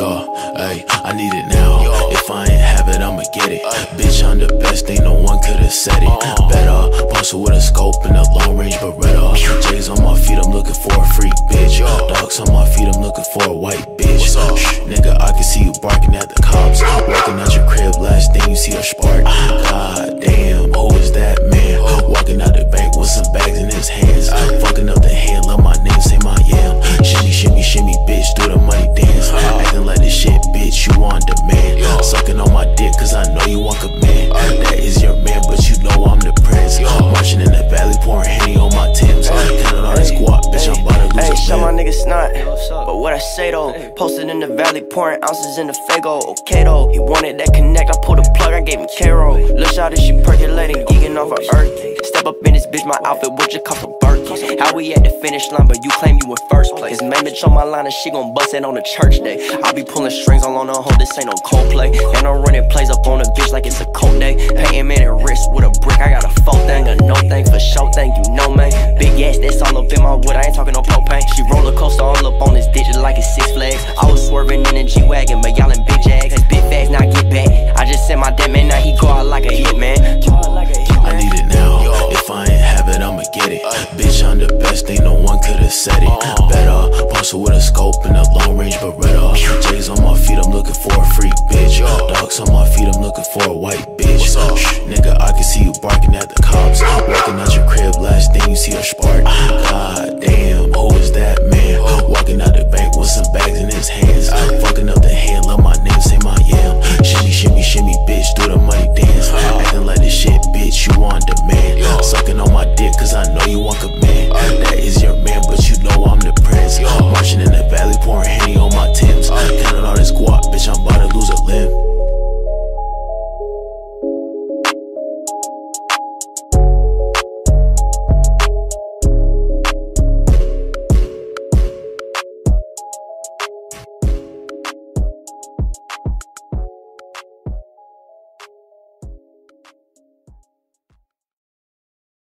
Yo, ayy, I need it now. If I ain't have it, I'ma get it. Bitch, I'm the best thing, no one could've said it. Better, posted with a scope and a long range Beretta. J's on my feet, I'm looking for a freak bitch. Dogs on my feet, I'm looking for a white bitch. Shh, nigga, I can see you barking at the cops. Walking out your crib, last thing you see a spark. God damn, who is that man? Walking out the bank with some bags in his hands. Fucking up the hand, love my name, say my yam. Shimmy, shimmy, shimmy, bitch, do the money dance. Acting like this shit, bitch, you on demand. Sucking on my dick, cause I know you want command. That is your man, but you know I'm the prince. Marching in the valley, pouring Henny on my Timbs. Counting all this guap, bitch, I'm about to lose a shut my man. niggas snot, but what I say though, posted in the valley, pouring ounces in the Fago. Okay though, he wanted that connect, I pulled a plug, I gave him Caro. Lil' shawty, she percolating, geeking off her earth. Step up in this bitch, my outfit would just cost a Birkies. How we at the finish line, but you claim you in first place. Main bitch on my line and she gon' bust it on a church day. I be pulling strings all on the hoe, this ain't no Coldplay. And I'm running plays up on a bitch like it's a cold day. Painting man and wrist with a brick, I got a full thing, a no thing for show thing, you know man. Big ass, that's all up in my wood, I ain't talking no propane. She roller coaster all up on this digit like it's Six Flags. I was swerving in a G-Wagon, but y'all in big jags. Big fast, now get back. I just sent my dead man, now he go out like a hit man. I need it now. If I ain't have it, I'ma get it. Bitch, I'm the best thing, no one could've said it. Better, posted with a scope and a long range Beretta. J's on my feet, I'm looking for a freak bitch. Dogs on my feet, I'm looking for a white bitch. Shh, nigga, I can see you barking at the cops. Walking out your crib, last thing you see a spark.